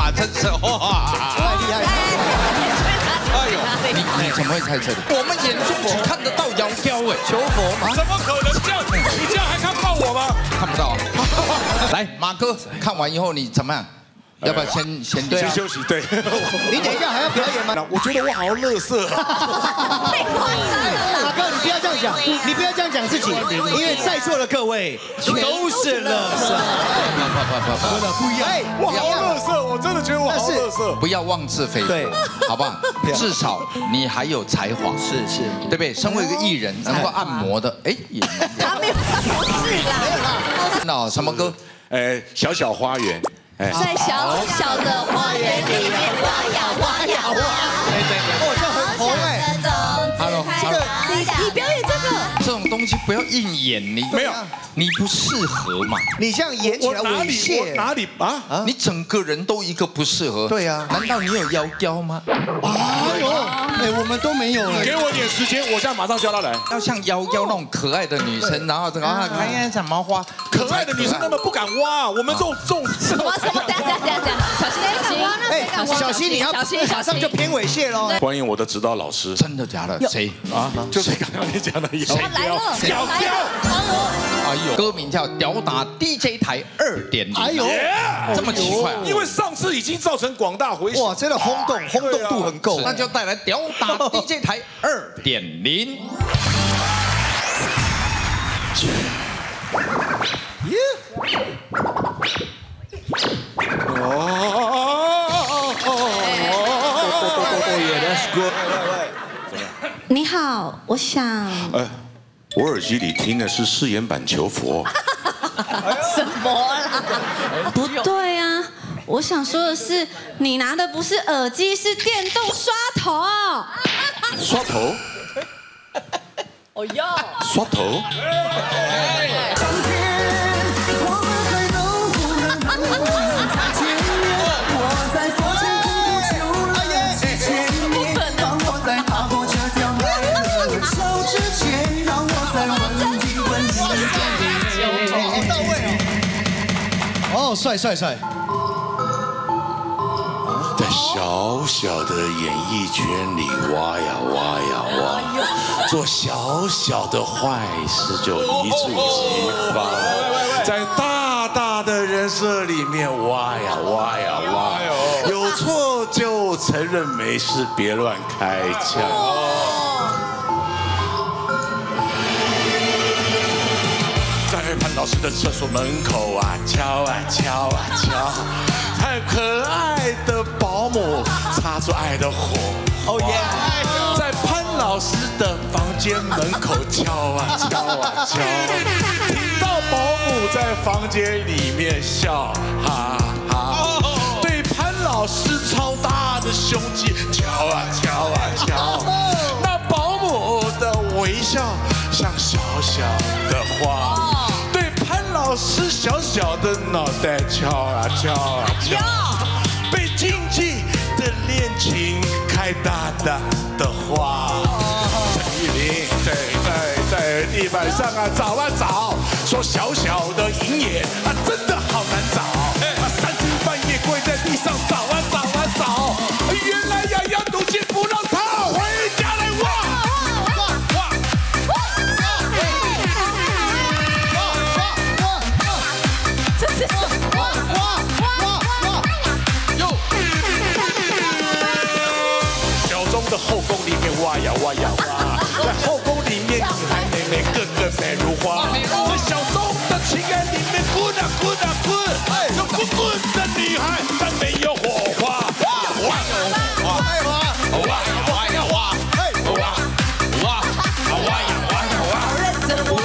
呀，真是哇， 太厉害了！ 哎呦，你怎么会猜这里？我们眼中只看得到妖雕哎， 求佛吗？ 怎么可能这样？你这样还看不到我吗？ 看不到。来，马哥，看完以后你怎么样？要不要先休息？对。 你等一下还要表演吗？ 我觉得我好垃圾。 太夸张了！ 马哥，你不要这样讲，你不要这样讲自己，因为在座的各位都是垃圾。不一样， 我好垃圾，我真的觉得我好垃圾。 不要妄自菲薄， 对， 好不好？至少你还有才华， 是， 对不对？身为一个艺人，能够按摩的，哎，也他没有，不是啦。 那什么歌？ 小小花园。 在小小的花园里面挖呀挖呀挖。 哦，这很红哎。 你表演这个， 这种东西不要硬演，你没有， 你不适合嘛。 你这样演起来猥亵， 哪里啊？ 你整个人都一个不适合。 对啊， 难道你有妖雕吗？ 哎，我们都没有了。 给我点时间，我现在马上叫他来。 要像妖那种可爱的女生，然后看什么花， 可爱的女生根本不敢挖，我们这种什么？等下，小心， 小心，你要马上就偏猥亵喽。 欢迎我的指导老师。 真的假的？谁啊？ 就是刚刚你讲的妖雕。 哎呦，歌名叫《吊打 DJ 台2.0》。哎呦，这么奇怪？ 因为上次已经造成广大回响。 哇，真的轰动度很够。 那就带来《吊打 DJ 台2.0》。 你好，我想。 我耳机里听的是誓言版求佛。 什么啦？不对啊，我想说的是，你拿的不是耳机，是电动刷头。 刷头？ 哦哟！ 刷头？ 哦，帅！在小小的演艺圈里挖呀挖呀挖，做小小的坏事就一触即发，在大大的人设里面挖呀挖呀挖，有错就承认没事，别乱开枪。在潘老师的厕所门口啊，敲啊敲啊敲，太可爱的保姆擦出爱的火，哦耶！在潘老师的房间门口敲啊敲啊敲，听到保姆在房间里面笑，哈哈。对潘老师超大的胸肌敲啊敲啊敲，那保姆的微笑像小小的花。老师小小的脑袋敲啊敲啊敲，被禁忌的恋情开大大的花。陈玉玲在地板上啊找啊找，说小小的银眼啊真的好难找，三更半夜跪在地上找啊找啊找，原来呀要赌气不让他回家来挖。的后宫里面挖呀挖呀挖，在后宫里面女孩妹妹个个美如花，在小钟的情爱里面滚啊滚啊滚，有滚滚的女孩但没有火花。挖呀挖，挖呀挖，挖呀挖呀挖，挖呀挖呀挖，认真挖，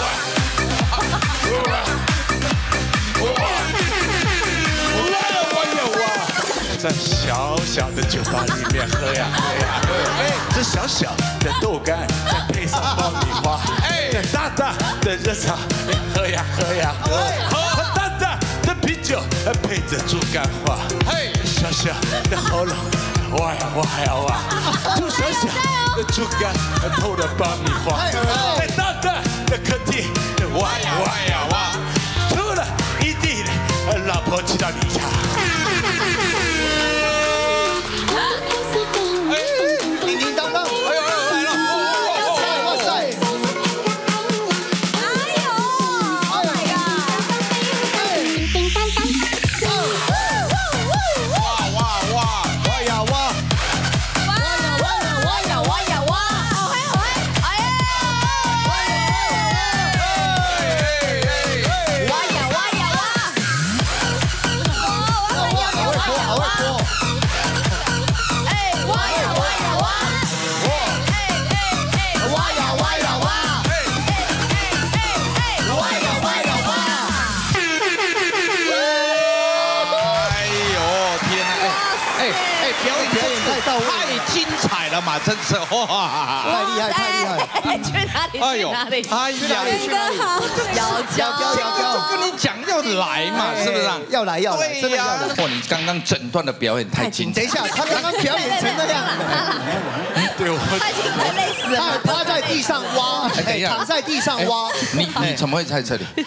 在小小的酒吧里面喝呀喝呀喝，这小小的豆干再配上爆米花，这大大的热茶喝呀喝呀喝，大大的啤酒配着猪肝花，小小的喉咙挖呀挖呀挖，吐小小的猪肝透了爆米花，在大大的客厅挖呀挖呀挖，吐了一地的老婆气到你家。 到位， 太精彩了嘛，真是哇！ 太厉害，太厉害！ 去哪里？去哪里？ 哎呀， 元哥好，姚就跟你讲要来嘛，是不是？ 要来，真的要来！ 哇，你刚刚整段的表演太精彩。 等一下，他刚刚表演成那样， 对我， 他已经快累死了。 他还趴在地上挖，躺在地上挖。 你怎么会在这里？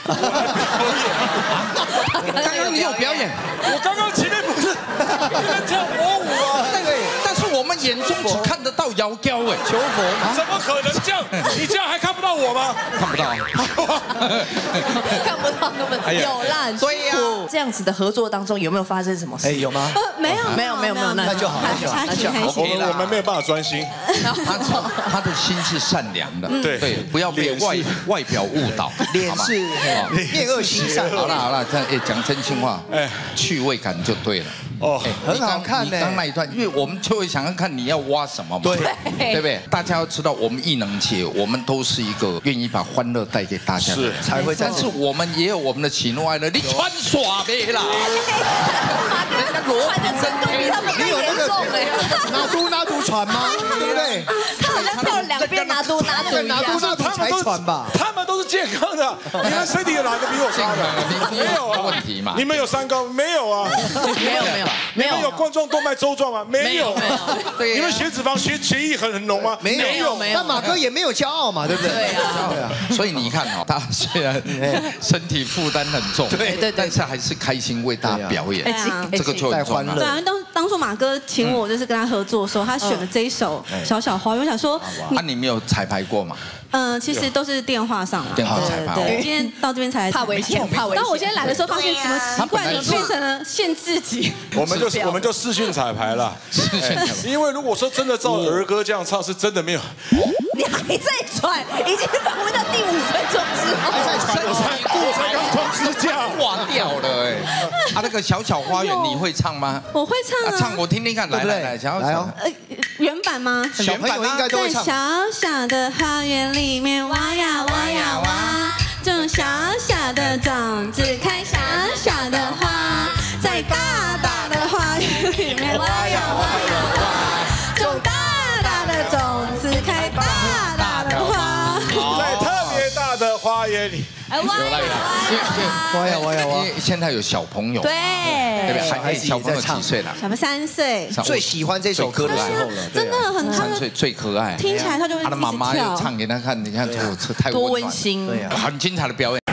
刚刚你有表演， 我刚刚前面不是在跳火舞啊？ 但是我们眼中只看得到摇胶哎，求佛， 怎么可能这样？你这样还看不到我吗？ 看不到， 看不到，根本有啦。 所以啊， 这样子的合作当中有没有发生什么事？ 有吗？ 没有， 那就好， 那就好。 我们没有办法专心。 他的心是善良的，对，不要被外表误导， 脸是面恶心善。 好了，讲真心话，趣味感就对了。 哦，很好看呢。 你刚那一段，因为我们就会想要看你要挖什么嘛，对不对？大家要知道，我们艺能界，我们都是一个愿意把欢乐带给大家的人， 才会。 但是我们也有我们的喜怒哀乐，你穿耍呗啦。 人家罗穿的程度比他们更严重哎。 拿督船吗？对不对？ 他好像跳两边拿督才船吧？ 他们都是健康的，你们身体有哪个比我高的？ 没有啊，问题嘛。 你们有三高没有啊？ 没有， 你们有冠状动脉粥状吗？没有。你们血脂肪、血液很浓吗？ 没有。但马哥也没有骄傲嘛，对不对？ 对啊。 所以你看哦，他虽然身体负担很重， 对， 但是还是开心为大家表演，这个就很重要。 对啊，当初马哥请我就是跟他合作的时候，他选了这一首《小小花》，我想说， 你没有彩排过吗？ 其实都是电话上电话彩排。 对，今天到这边才怕危险。 当我今天来的时候，发现怎么奇怪，怎么变成了限制级？ 我们就视讯彩排了，因为如果说真的照儿歌这样唱，是真的没有。 你还在喘，已经访问到第5分钟之后， 还在喘， 我才刚装支架， 挂掉了哎。那个小小花园你会唱吗？ 我会唱啊， 唱我听听看，来，想要来哦。 原版吗？ 小朋友应该都会唱。 在小小的花园里面挖呀挖呀挖，种小小的种子开小小的花，在大大的花园里面挖呀挖呀挖，种大大的种子开大大的花， 在特别大的花园里。 挖呀挖呀挖！ 因为现在有小朋友， 对不对？还小朋友几岁了？ 小朋友3岁， 最喜欢这首歌的时候了， 真的很 3岁最可爱。 听起来他就会他的妈妈又唱给他看，你看这太多温馨， 很精彩的表演。